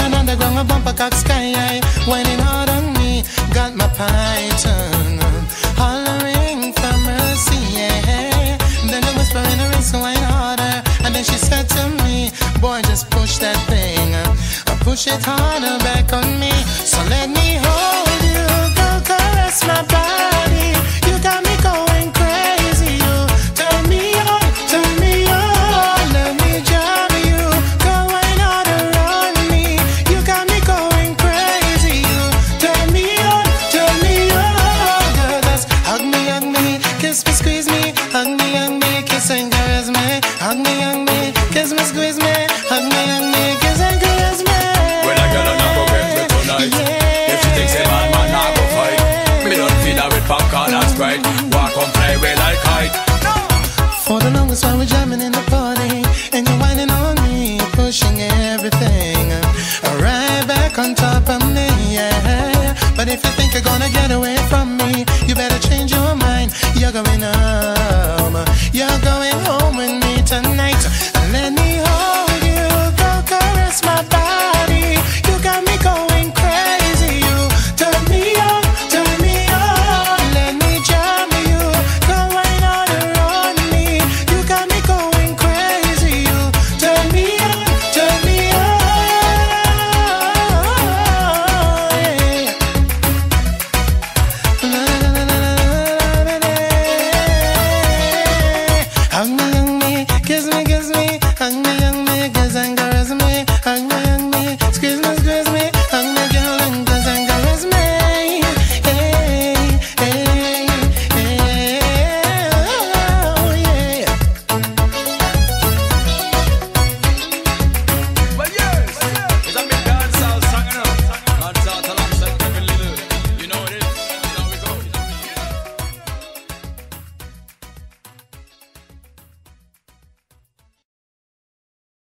an underground, a bumper cock sky high, whining hard on me. Got my python hollering for mercy, yeah. Then I whisper in her ear, so I harder. And then she said to me, boy, just push that thing, push it harder back on me. So let me hold you, go caress my body. You got me going crazy. You turn me on, turn me on. Let me drive you, going all around me. You got me going crazy. You turn me on, turn me on. Girl, just hug me, kiss me, squeeze me. Hug me, kiss and caress me. Hug me, kiss me, squeeze me. Hug me, kiss and caress me. When I get on, I go get me tonight. If she thinks a man, I go fight. Me don't feed her with popcorn and Sprite. Walk on, play with like kite. For the longest while we're jamming in the party, and you're whining on me, pushing everything right back on top of me, yeah. But if you think you're gonna get away from me, you better change your mind. You're going up.